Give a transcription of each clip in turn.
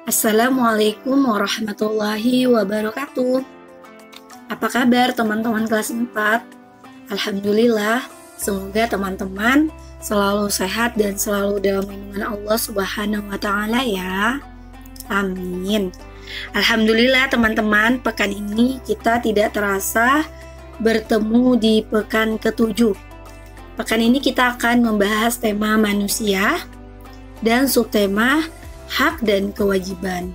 Assalamualaikum warahmatullahi wabarakatuh. Apa kabar teman-teman kelas 4? Alhamdulillah, semoga teman-teman selalu sehat dan selalu dalam lindungan Allah Subhanahu wa Ta'ala ya. Amin. Alhamdulillah teman-teman, pekan ini kita tidak terasa bertemu di pekan ke-7. Pekan ini kita akan membahas tema manusia dan subtema hak dan kewajiban.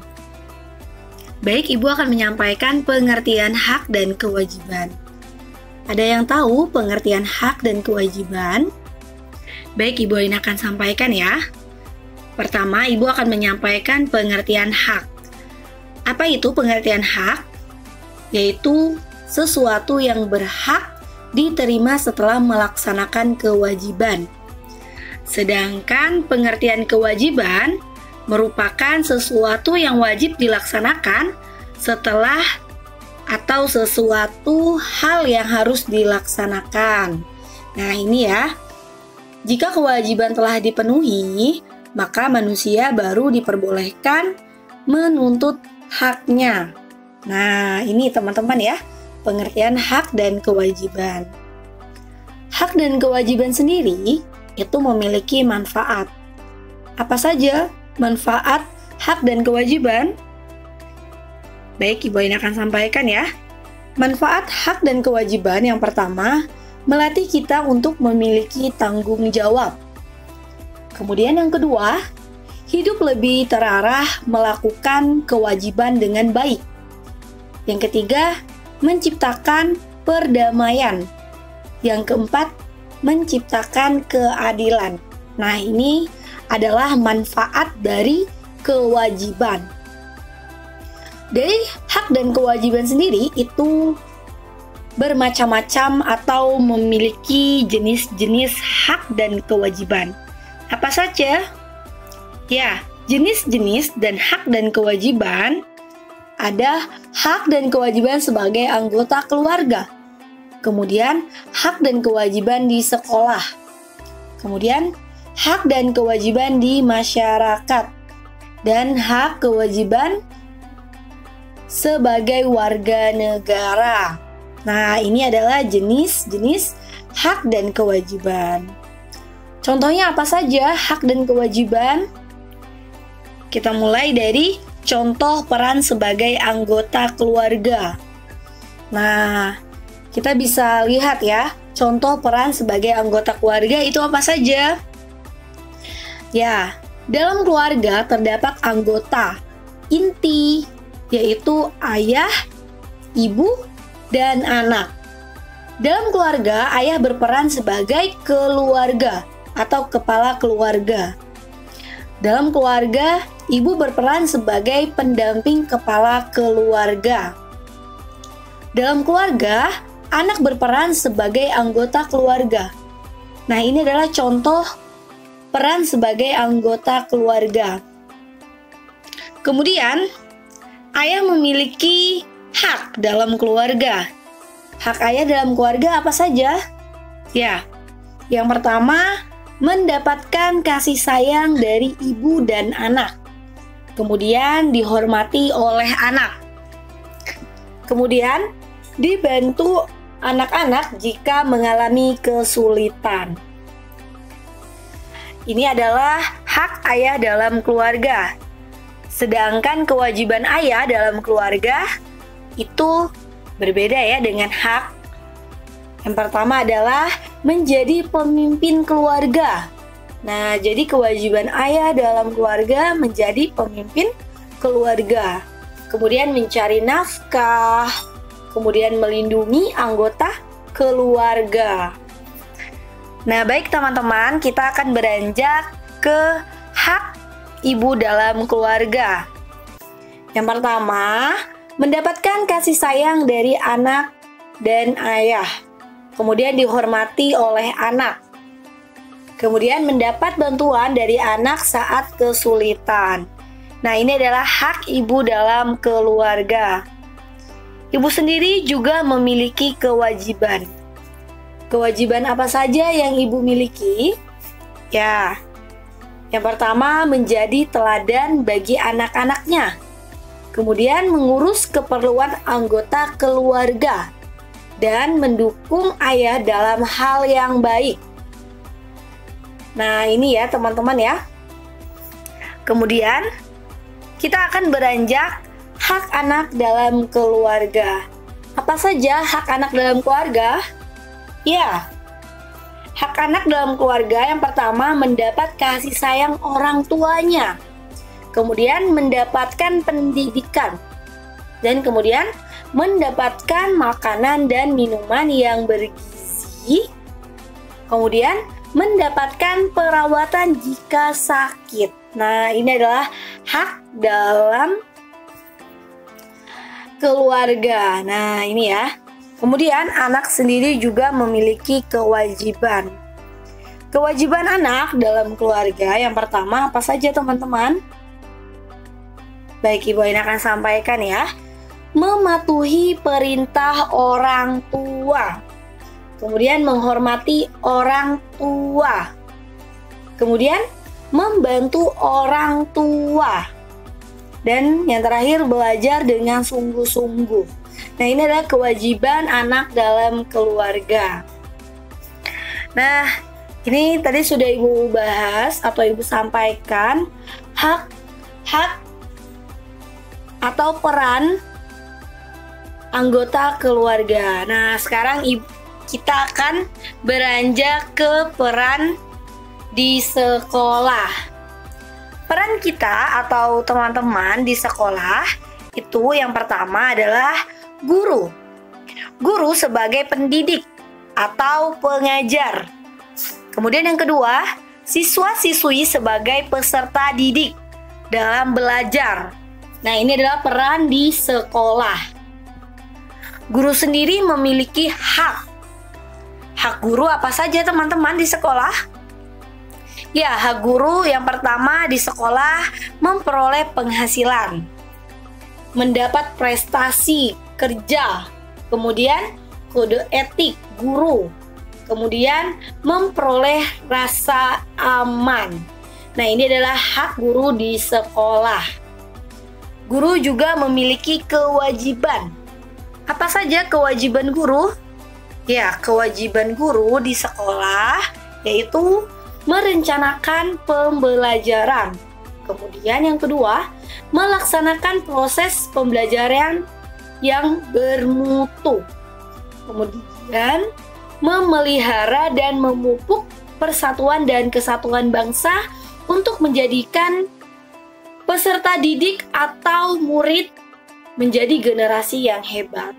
Baik, Ibu akan menyampaikan pengertian hak dan kewajiban. Ada yang tahu pengertian hak dan kewajiban? Baik, Ibu ini akan sampaikan ya. Pertama, Ibu akan menyampaikan pengertian hak. Apa itu pengertian hak? Yaitu sesuatu yang berhak diterima setelah melaksanakan kewajiban. Sedangkan pengertian kewajiban merupakan sesuatu yang wajib dilaksanakan setelah atau sesuatu hal yang harus dilaksanakan. Nah, ini ya. Jika kewajiban telah dipenuhi, maka manusia baru diperbolehkan menuntut haknya. Nah, ini teman-teman ya, pengertian hak dan kewajiban. Hak dan kewajiban sendiri itu memiliki manfaat. Apa saja manfaat hak dan kewajiban? Baik, Ibu ini akan sampaikan ya. Manfaat hak dan kewajiban yang pertama, melatih kita untuk memiliki tanggung jawab. Kemudian yang kedua, hidup lebih terarah melakukan kewajiban dengan baik. Yang ketiga, menciptakan perdamaian. Yang keempat, menciptakan keadilan. Nah, ini adalah manfaat dari kewajiban. Dari hak dan kewajiban sendiri itu bermacam-macam atau memiliki jenis-jenis hak dan kewajiban. Apa saja? Ya, jenis-jenis dan hak dan kewajiban ada hak dan kewajiban sebagai anggota keluarga. Kemudian hak dan kewajiban di sekolah. Kemudian hak dan kewajiban di masyarakat, dan hak kewajiban sebagai warga negara. Nah, ini adalah jenis-jenis hak dan kewajiban. Contohnya apa saja hak dan kewajiban? Kita mulai dari contoh peran sebagai anggota keluarga. Nah, kita bisa lihat ya, contoh peran sebagai anggota keluarga itu apa saja? Ya, dalam keluarga terdapat anggota inti, yaitu ayah, ibu, dan anak. Dalam keluarga, ayah berperan sebagai keluarga atau kepala keluarga. Dalam keluarga, ibu berperan sebagai pendamping kepala keluarga. Dalam keluarga, anak berperan sebagai anggota keluarga. Nah, ini adalah contoh peran sebagai anggota keluarga. Kemudian, ayah memiliki hak dalam keluarga. Hak ayah dalam keluarga apa saja? Ya, yang pertama, mendapatkan kasih sayang dari ibu dan anak. Kemudian, dihormati oleh anak. Kemudian, dibantu anak-anak jika mengalami kesulitan. Ini adalah hak ayah dalam keluarga. Sedangkan kewajiban ayah dalam keluarga itu berbeda ya dengan hak. Yang pertama adalah menjadi pemimpin keluarga. Nah, jadi kewajiban ayah dalam keluarga menjadi pemimpin keluarga. Kemudian mencari nafkah, kemudian melindungi anggota keluarga. Nah, baik teman-teman, kita akan beranjak ke hak ibu dalam keluarga. Yang pertama, mendapatkan kasih sayang dari anak dan ayah. Kemudian dihormati oleh anak. Kemudian mendapat bantuan dari anak saat kesulitan. Nah, ini adalah hak ibu dalam keluarga. Ibu sendiri juga memiliki kewajiban. Kewajiban apa saja yang ibu miliki? Ya, Yang pertama, menjadi teladan bagi anak-anaknya. Kemudian mengurus keperluan anggota keluarga dan mendukung ayah dalam hal yang baik. Nah, ini ya teman-teman ya. Kemudian kita akan beranjak hak anak dalam keluarga. Apa saja hak anak dalam keluarga? Ya, hak anak dalam keluarga yang pertama mendapat kasih sayang orang tuanya. Kemudian mendapatkan pendidikan. Dan kemudian mendapatkan makanan dan minuman yang bergizi. Kemudian mendapatkan perawatan jika sakit. Nah, ini adalah hak dalam keluarga. Nah, ini ya. Kemudian anak sendiri juga memiliki kewajiban. Kewajiban anak dalam keluarga yang pertama apa saja teman-teman? Baik, Ibu Aina akan sampaikan ya. Mematuhi perintah orang tua. Kemudian menghormati orang tua. Kemudian membantu orang tua. Dan yang terakhir belajar dengan sungguh-sungguh. Nah, ini adalah kewajiban anak dalam keluarga. Nah, ini tadi sudah Ibu bahas atau Ibu sampaikan hak atau peran anggota keluarga. Nah, sekarang kita akan beranjak ke peran di sekolah. Peran kita atau teman-teman di sekolah itu yang pertama adalah guru. Guru sebagai pendidik atau pengajar. Kemudian yang kedua, siswa-siswi sebagai peserta didik dalam belajar. Nah, ini adalah peran di sekolah. Guru sendiri memiliki hak. Hak guru apa saja teman-teman di sekolah? Ya, hak guru yang pertama di sekolah memperoleh penghasilan, mendapat prestasi kerja, kemudian kode etik guru, kemudian memperoleh rasa aman. Nah, ini adalah hak guru di sekolah. Guru juga memiliki kewajiban. Apa saja kewajiban guru? Ya, kewajiban guru di sekolah yaitu merencanakan pembelajaran. Kemudian yang kedua, melaksanakan proses pembelajaran yang bermutu. Kemudian, memelihara dan memupuk persatuan dan kesatuan bangsa untuk menjadikan peserta didik atau murid menjadi generasi yang hebat.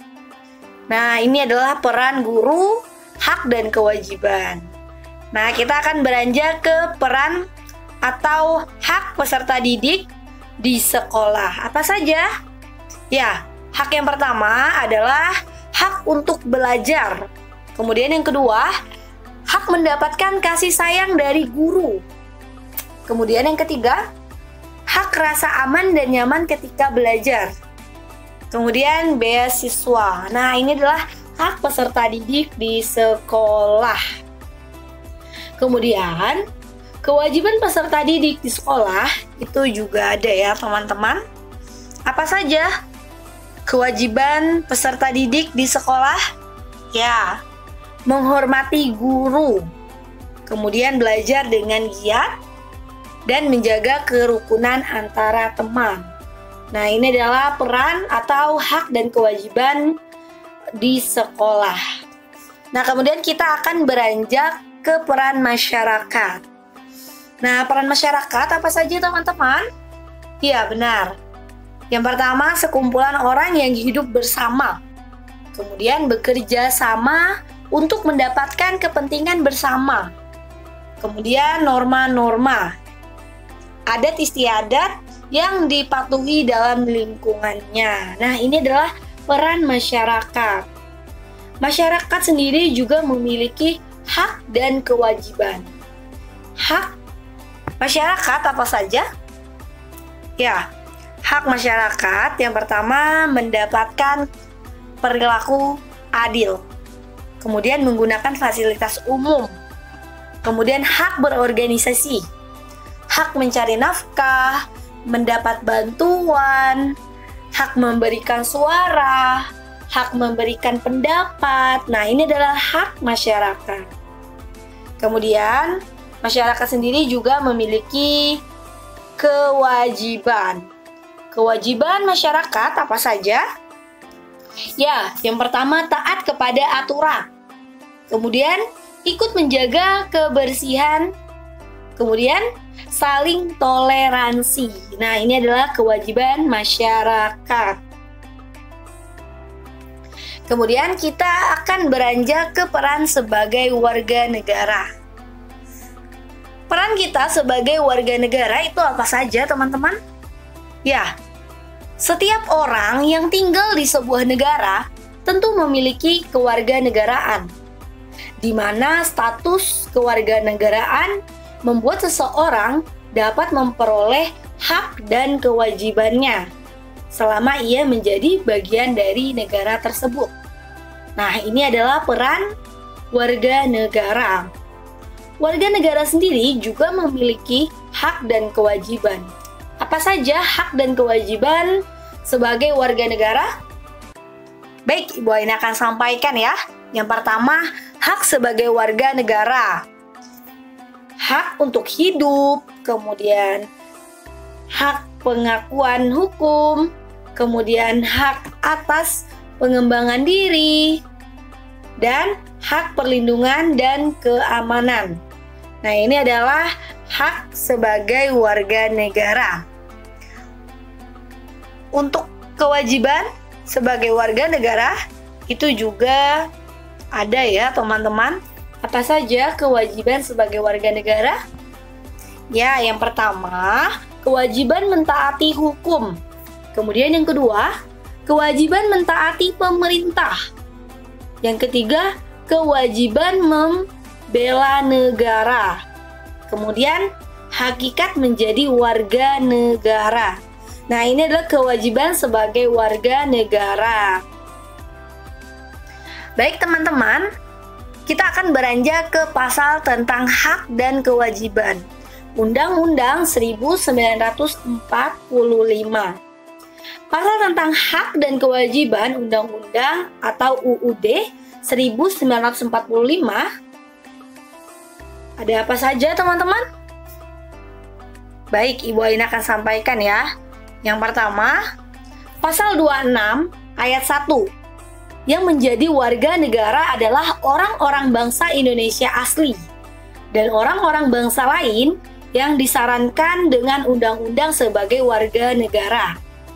Nah, ini adalah peran guru, hak dan kewajiban. Nah, kita akan beranjak ke peran atau hak peserta didik di sekolah. Apa saja? Ya, hak yang pertama adalah hak untuk belajar. Kemudian yang kedua, hak mendapatkan kasih sayang dari guru. Kemudian yang ketiga, hak rasa aman dan nyaman ketika belajar. Kemudian beasiswa. Nah, ini adalah hak peserta didik di sekolah. Kemudian, kewajiban peserta didik di sekolah itu juga ada ya, teman-teman. Apa saja kewajiban peserta didik di sekolah? Ya, menghormati guru. Kemudian belajar dengan giat dan menjaga kerukunan antara teman. Nah, ini adalah peran atau hak dan kewajiban di sekolah. Nah, kemudian kita akan beranjak ke peran masyarakat. Nah, peran masyarakat apa saja teman-teman? Ya, benar. Yang pertama, sekumpulan orang yang hidup bersama. Kemudian bekerja sama untuk mendapatkan kepentingan bersama. Kemudian norma-norma, adat istiadat yang dipatuhi dalam lingkungannya. Nah, ini adalah peran masyarakat. Masyarakat sendiri juga memiliki hak dan kewajiban. Hak masyarakat apa saja? Ya, hak masyarakat yang pertama mendapatkan perilaku adil. Kemudian menggunakan fasilitas umum. Kemudian hak berorganisasi. hak mencari nafkah, mendapat bantuan, hak memberikan suara, hak memberikan pendapat. Nah, ini adalah hak masyarakat. Kemudian, masyarakat sendiri juga memiliki kewajiban. Kewajiban masyarakat apa saja? Ya, yang pertama taat kepada aturan. Kemudian, ikut menjaga kebersihan. Kemudian, saling toleransi. Nah, ini adalah kewajiban masyarakat. Kemudian kita akan beranjak ke peran sebagai warga negara. Peran kita sebagai warga negara itu apa saja, teman-teman? Ya, setiap orang yang tinggal di sebuah negara tentu memiliki kewarganegaraan, di mana status kewarganegaraan membuat seseorang dapat memperoleh hak dan kewajibannya selama ia menjadi bagian dari negara tersebut. Nah, ini adalah peran warga negara. Warga negara sendiri juga memiliki hak dan kewajiban. Apa saja hak dan kewajiban sebagai warga negara? Baik, Ibu Aina akan sampaikan ya. Yang pertama, hak sebagai warga negara. Hak untuk hidup, kemudian hak pengakuan hukum, kemudian hak atas pengembangan diri, dan hak perlindungan dan keamanan. Nah, ini adalah hak sebagai warga negara. Untuk kewajiban sebagai warga negara itu juga ada ya, teman-teman. Apa saja kewajiban sebagai warga negara? Ya, yang pertama, kewajiban mentaati hukum. Kemudian yang kedua, kewajiban mentaati pemerintah. Yang ketiga, kewajiban membela negara. Kemudian, hakikat menjadi warga negara. Nah, ini adalah kewajiban sebagai warga negara. Baik, teman-teman, kita akan beranjak ke pasal tentang hak dan kewajiban. Undang-Undang 1945. Pasal tentang hak dan kewajiban Undang-Undang atau UUD 1945. Ada apa saja, teman-teman? Baik, Ibu Aina akan sampaikan ya. Yang pertama, pasal 26 ayat 1. Yang menjadi warga negara adalah orang-orang bangsa Indonesia asli dan orang-orang bangsa lain yang disarankan dengan undang-undang sebagai warga negara.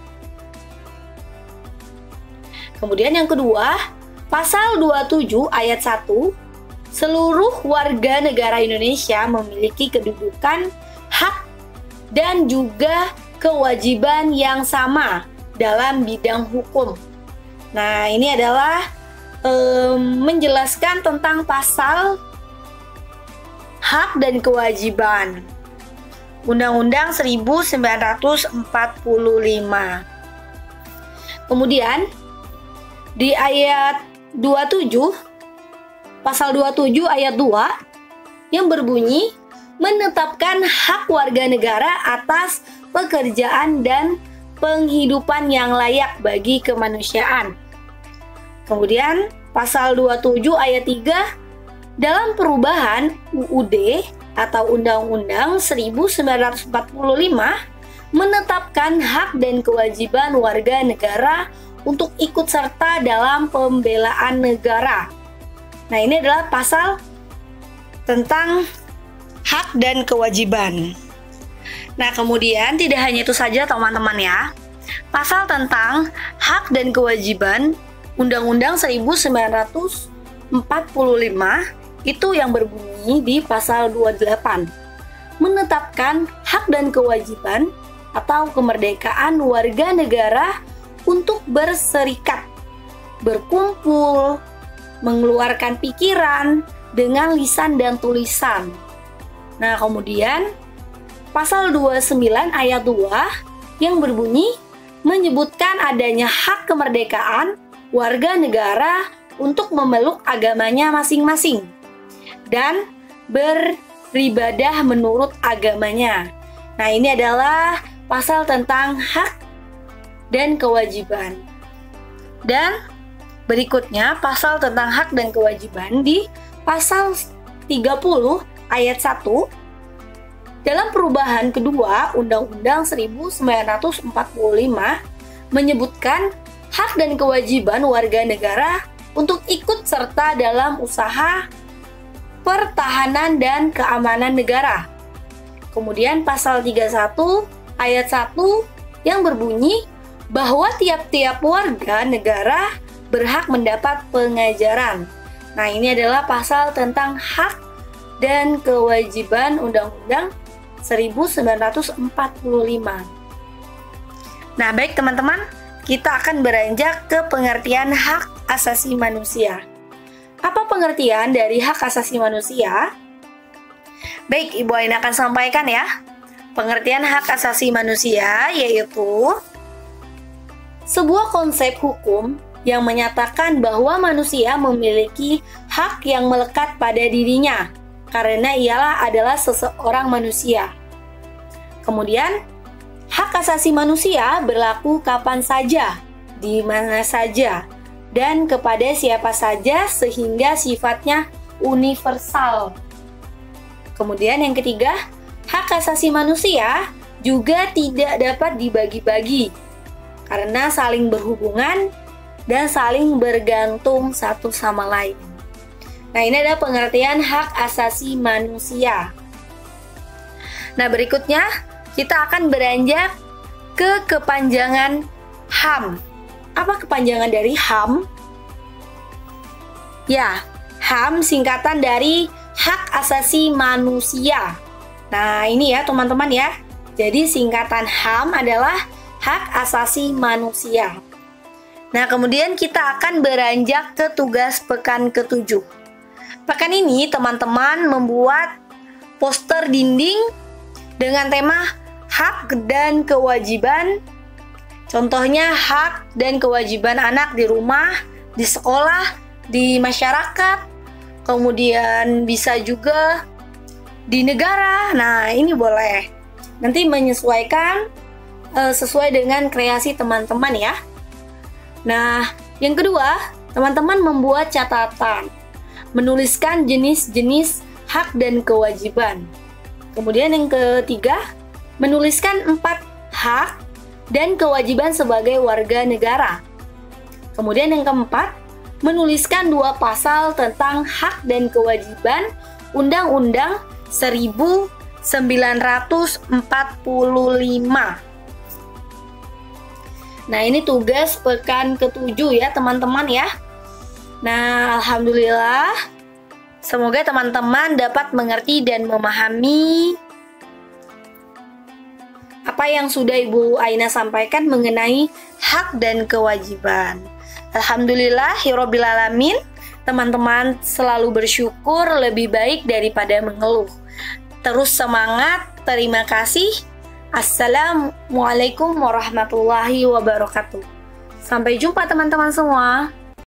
Kemudian yang kedua, pasal 27 ayat 1, seluruh warga negara Indonesia memiliki kedudukan, hak, dan juga kewajiban yang sama dalam bidang hukum. Nah, ini adalah menjelaskan tentang pasal hak dan kewajiban Undang-Undang 1945. Kemudian di ayat 27, pasal 27 ayat 2 yang berbunyi menetapkan hak warga negara atas pekerjaan dan penghidupan yang layak bagi kemanusiaan. Kemudian pasal 27 ayat 3 dalam perubahan UUD atau Undang-Undang 1945 menetapkan hak dan kewajiban warga negara untuk ikut serta dalam pembelaan negara. Nah, ini adalah pasal tentang hak dan kewajiban. Nah, kemudian tidak hanya itu saja, teman-teman ya. Pasal tentang hak dan kewajiban Undang-Undang 1945 itu yang berbunyi di pasal 28, menetapkan hak dan kewajiban atau kemerdekaan warga negara untuk berserikat, berkumpul, mengeluarkan pikiran dengan lisan dan tulisan. Nah, kemudian pasal 29 ayat 2 yang berbunyi menyebutkan adanya hak kemerdekaan warga negara untuk memeluk agamanya masing-masing dan beribadah menurut agamanya. Nah, ini adalah pasal tentang hak dan kewajiban. Dan berikutnya pasal tentang hak dan kewajiban di pasal 30 ayat 1 dalam perubahan kedua Undang-Undang 1945 menyebutkan hak dan kewajiban warga negara untuk ikut serta dalam usaha pertahanan dan keamanan negara. Kemudian pasal 31 ayat 1 yang berbunyi bahwa tiap-tiap warga negara berhak mendapat pengajaran. Nah, ini adalah pasal tentang hak dan kewajiban Undang-Undang 1945. Nah, baik teman-teman, kita akan beranjak ke pengertian hak asasi manusia. Apa pengertian dari hak asasi manusia? Baik, Ibu Aina akan sampaikan ya. Pengertian hak asasi manusia yaitu sebuah konsep hukum yang menyatakan bahwa manusia memiliki hak yang melekat pada dirinya karena ialah adalah seseorang manusia. Kemudian, hak asasi manusia berlaku kapan saja, di mana saja, dan kepada siapa saja sehingga sifatnya universal. Kemudian yang ketiga, hak asasi manusia juga tidak dapat dibagi-bagi karena saling berhubungan dan saling bergantung satu sama lain. Nah, ini adalah pengertian hak asasi manusia. Nah, berikutnya kita akan beranjak ke kepanjangan HAM. Apa kepanjangan dari HAM? Ya, HAM singkatan dari Hak Asasi Manusia. Nah, ini ya teman-teman ya. Jadi singkatan HAM adalah Hak Asasi Manusia. Nah, kemudian kita akan beranjak ke tugas pekan ke-7. Pekan ini teman-teman membuat poster dinding dengan tema hak dan kewajiban. Contohnya hak dan kewajiban anak di rumah, di sekolah, di masyarakat, kemudian bisa juga di negara. Nah, ini boleh. Nanti menyesuaikan sesuai dengan kreasi teman-teman ya. Nah, yang kedua, teman-teman membuat catatan, menuliskan jenis-jenis hak dan kewajiban. Kemudian yang ketiga, menuliskan 4 hak dan kewajiban sebagai warga negara. Kemudian yang keempat, menuliskan 2 pasal tentang hak dan kewajiban Undang-Undang 1945. Nah, ini tugas pekan ke-7 ya teman-teman ya. Nah, alhamdulillah, semoga teman-teman dapat mengerti dan memahami apa yang sudah Ibu Aina sampaikan mengenai hak dan kewajiban. Alhamdulillahirabbil alamin, teman-teman selalu bersyukur lebih baik daripada mengeluh. Terus semangat, terima kasih. Assalamualaikum warahmatullahi wabarakatuh. Sampai jumpa teman-teman semua.